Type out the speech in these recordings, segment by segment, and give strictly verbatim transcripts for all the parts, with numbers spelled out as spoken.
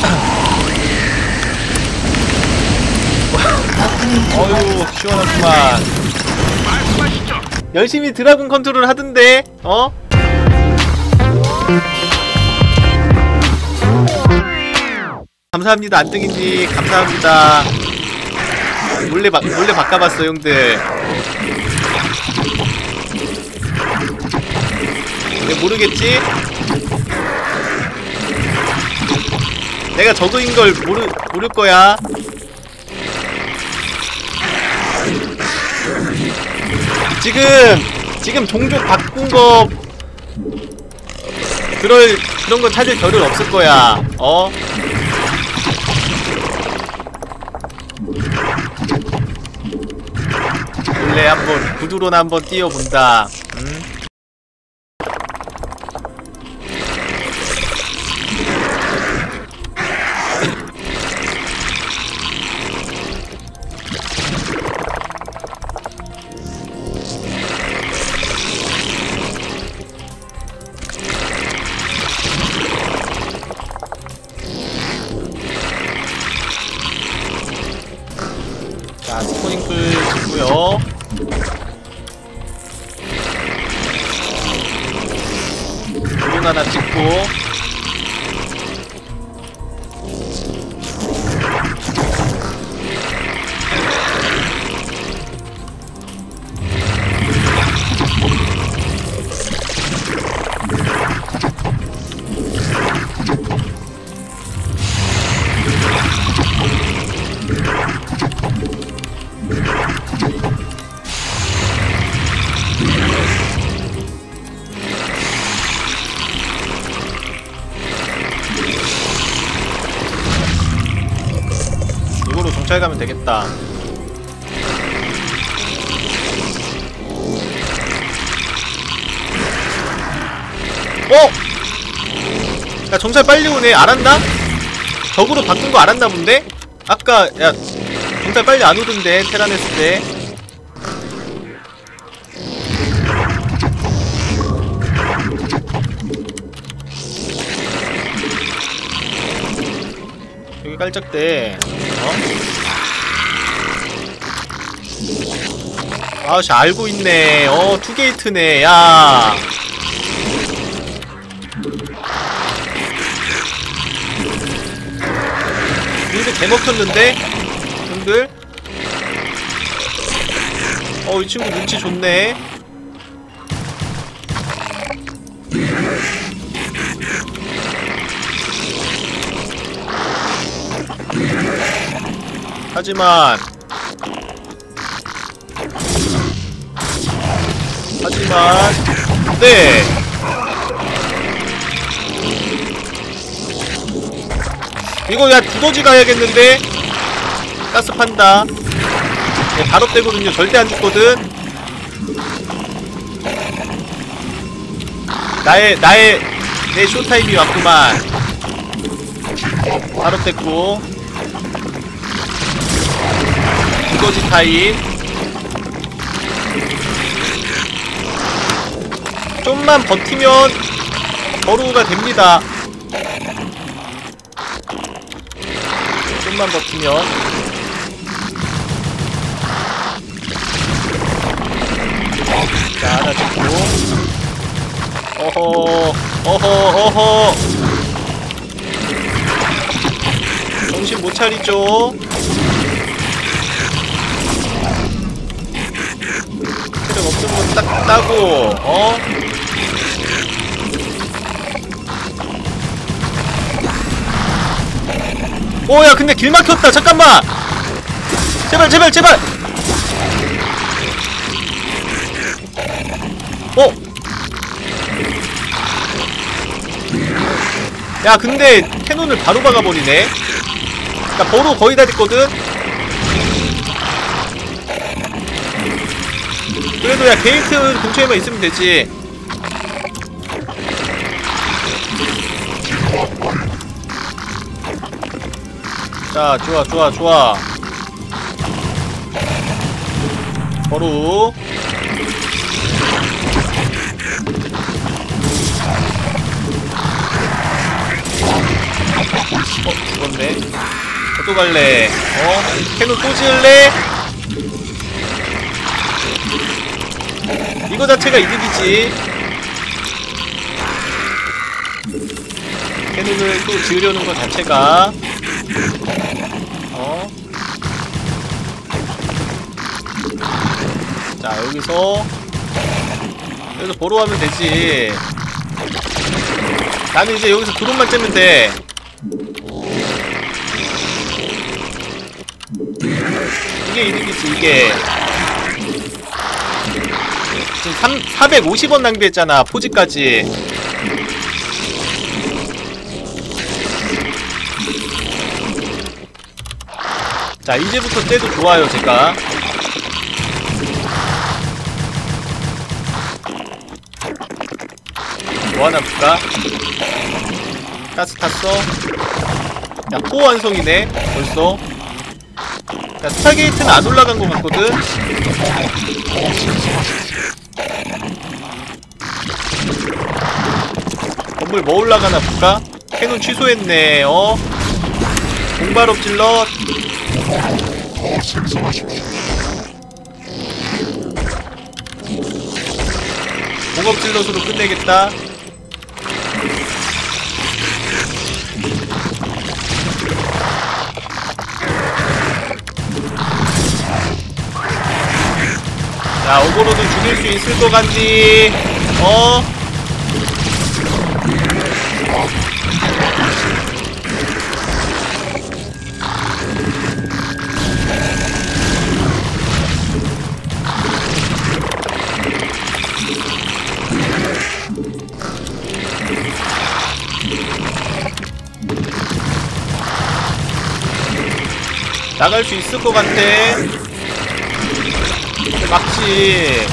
어휴 시원하구만. 열심히 드라군 컨트롤 하던데 어? 감사합니다 안뜨기님 감사합니다. 몰래 바, 몰래 바꿔봤어 형들. 왜 모르겠지? 내가 저그인 걸 모르, 모를 거야. 지금 지금 종족 바꾼 거 그럴 그런 거 찾을 겨를 없을 거야. 어? 원래 한번 구두로나 한번 뛰어본다. 응? 자, 스포닝풀 찍고요. 드론 하나 찍고. 이거로 정찰 가면 되겠다. 어? 야 정찰 빨리 오네. 알았나? 적으로 바꾼 거 알았나 본데? 아까 야 정찰 빨리 안 오던데 테란 했을 때. 여기 깔짝대. 어? 아씨 알고 있네. 어 투게이트네. 야 빌드 개먹혔는데? 형들? 어 이 친구 눈치 좋네. 하지만 하지만 네 이거 야 두더지 가야겠는데? 가스 판다. 네, 바로 떼거든요. 절대 안 죽거든. 나의 나의 내 쇼타임이 왔구만. 바로 뗐고 두더지 타임. 좀만 버티면 버루가 됩니다. 좀만 버티면. 자 하나 찍고. 어허 어허 어허 정신 못 차리죠. 체력 없는 건 딱 따고. 어? 오야 근데 길 막혔다. 잠깐만 제발 제발 제발. 어? 야 근데 캐논을 바로 박아버리네. 나 버로 거의 다 됐거든. 그래도 야 게이트 근처에만 있으면 되지. 자 좋아 좋아 좋아. 버루 어 죽었네. 또 갈래. 어 캐논 또 지을래? 이거 자체가 이득이지. 캐논을 또 지으려는 것 자체가. 어. 자 여기서 여기서 보러 가면 되지. 나는 이제 여기서 드론만 째면 돼. 이게 이득이지 이게. 지금 삼, 사백오십 원 낭비했잖아 포지까지. 자 이제부터 째도 좋아요 제가. 뭐 하나 볼까? 가스 탔어? 야 포 완성이네 벌써. 야 스타게이트는 안 올라간 것 같거든? 건물 뭐 올라가나 볼까? 캐논 취소했네. 어? 공발업 질럿. 공업 질럿으로 끝내겠다. 자 오버로드 죽일 수 있을 것 같니? 어? 나갈 수 있을 것 같아. 막지.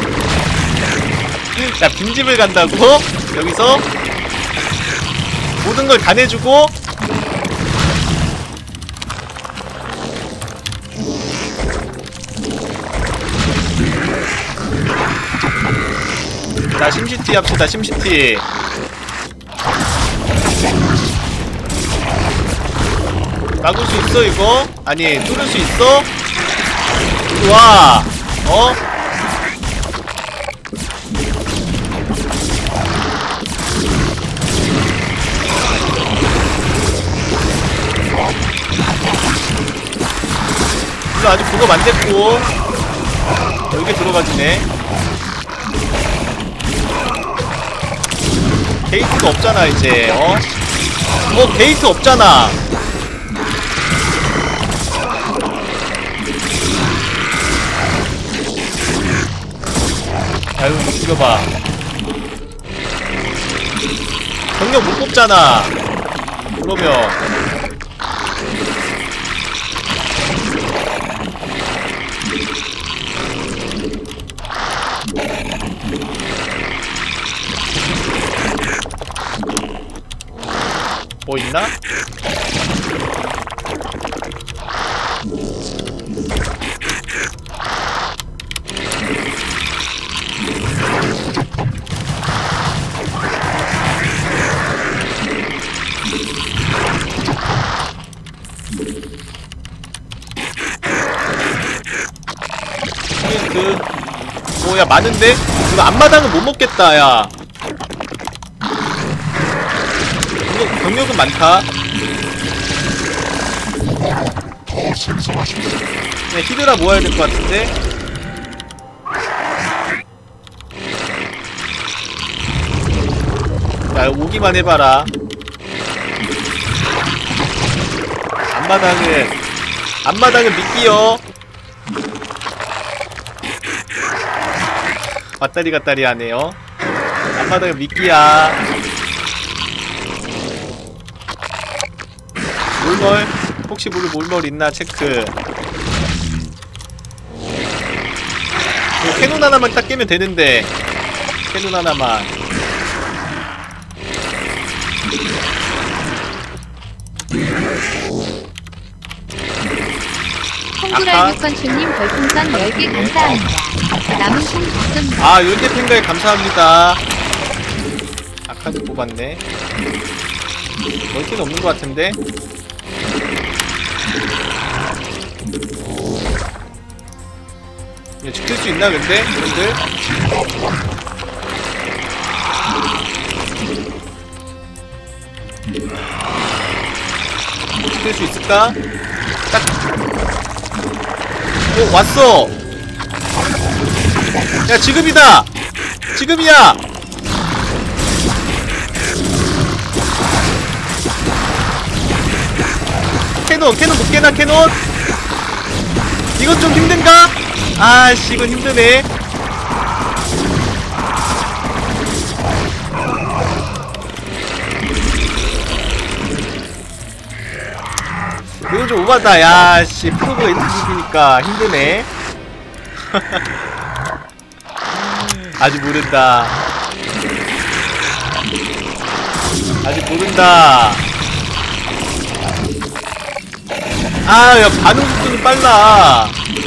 야 빈집을 간다고? 여기서? 모든 걸 다 내주고? 자 심시티 합시다 심시티. 막을 수 있어 이거? 아니 뚫을 수 있어? 우와. 어? 이거 아직 그거 안 됐고. 여기 들어가지네. 게이트가 없잖아 이제. 어? 어 게이트 없잖아. 아유 죽여봐. 병력 못 뽑잖아. 그러면 뭐 있나? 그, 오, 야, 많은데? 이거 앞마당은 못 먹겠다, 야. 병력, 병력은 많다. 네, 히드라 모아야 될 것 같은데? 야, 오기만 해봐라. 앞마당은, 앞마당은 미끼요. 왔다리 갔다리 하네요. 앞마당은 미끼야. 몰멀? 혹시 모를 몰멀 있나 체크. 캐논 하나만 딱 깨면 되는데. 캐논 하나만. 홍구랄 육건주님 별풍선 열 개 감사합니다. 남은 총 받습니다. 아, 열 개 팬가에 감사합니다. 아카드 뽑았네. 멀티는 없는 것 같은데. 이거 지킬 수 있나 근데? 형들? 지킬 수 있을까? 딱. 오, 왔어! 야, 지금이다! 지금이야! 캐논! 캐논 못 깨나, 캐논? 이건 좀 힘든가? 아씨, 이건 힘드네. 이건 좀 오바다. 야씨, 프로브가 이렇게 죽이니까 힘드네. 아직 모른다. 아직 모른다. 아, 야, 반응 속도는 빨라.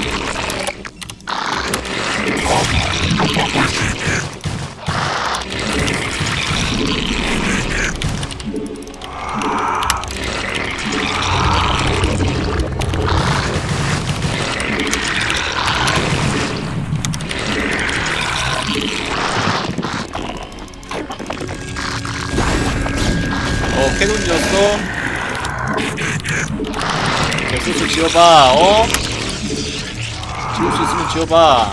어, 캐논 지었어. 개소스 지어봐. 어? 지울 수 있으면 지어봐.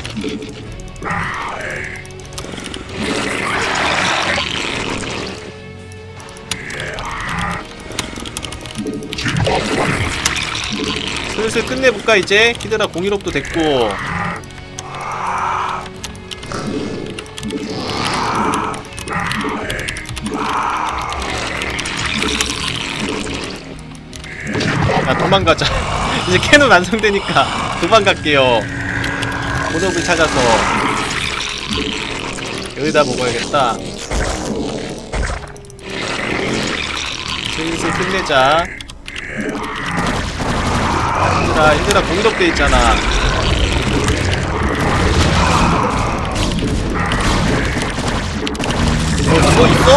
슬슬 끝내볼까 이제? 히드라 공일업도 됐고. 야, 도망가자. 이제 캐논 완성되니까 도망갈게요. 본업을 찾아서. 여기다 먹어야겠다. 슬슬 끝내자. 얘들아, 얘들아 공일업 돼 있잖아. 어, 그거 있어?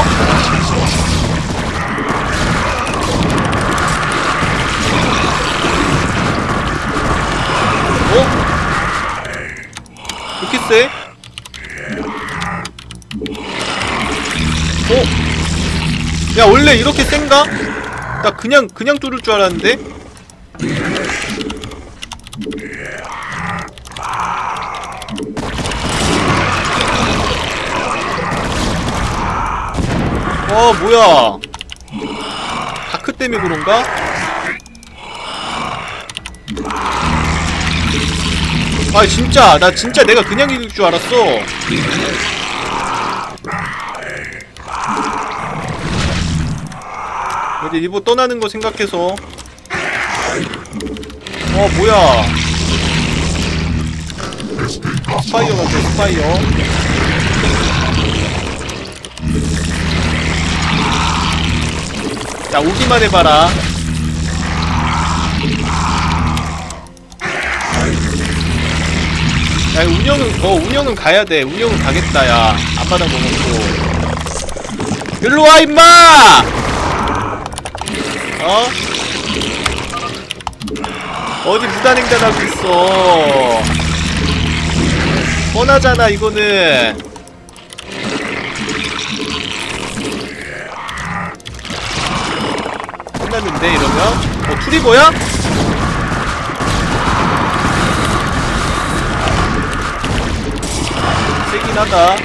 어? 이렇게 세? 어? 야, 원래 이렇게 센가? 나 그냥 그냥 뚫을 줄 알았는데? 어, 뭐야? 다크 때문에 그런가? 아, 진짜 나 진짜 내가 그냥 이길 줄 알았어. 어디 리버 떠나는 거 생각해서. 어, 뭐야? 스파이어 같아, 스파이어. 자, 오기만 해봐라. 야, 운영은, 어, 운영은 가야돼. 운영은 가겠다, 야. 앞바닥 먹었고. 일로와, 임마! 어? 어디 무단횡단하고 있어. 뻔하잖아, 이거는. 끝났는데, 이러면? 어, 투리버야? 세긴 하다.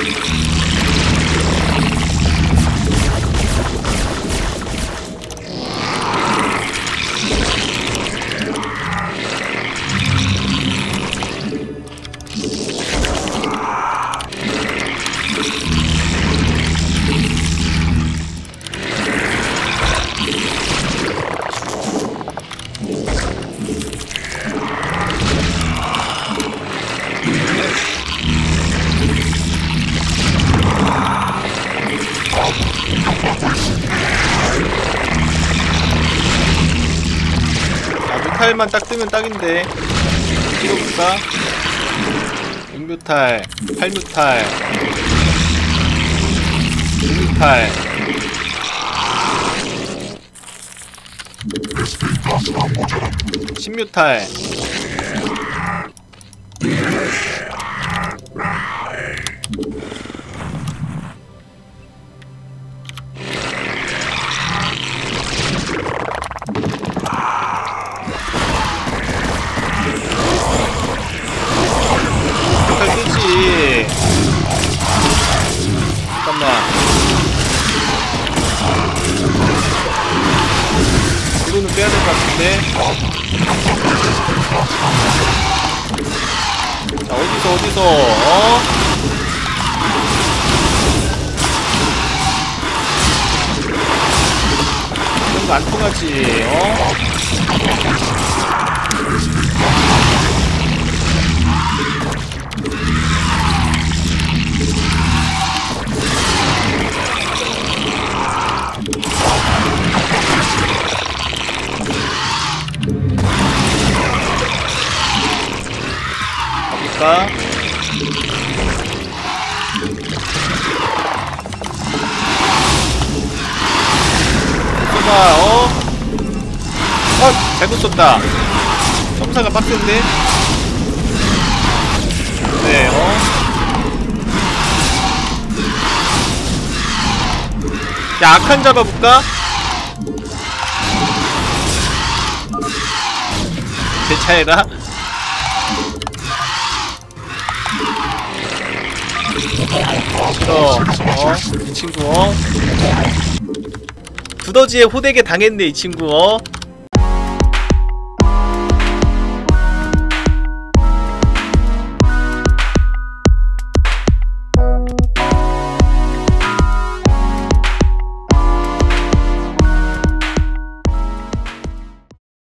뮤탈만 딱 뜨면 딱인데. 찍어볼까? 육 뮤탈, 팔 뮤탈, 구 뮤탈. 신묘탈. 뮤탈 쓰지. 잠깐만. 이거는 빼야 될 것 같은데. 자, 어디서 어디서 어? 이런 거 안 통하지. 어? 가볼까? 쏘봐. 어? 어? 잘못 쏜다. 점사가 빡센데? 네, 어? 야, 악한 잡아볼까? 제 차례라? 싫어. 어? 이 친구 어? 두더지의 호되게 당했네 이 친구 어?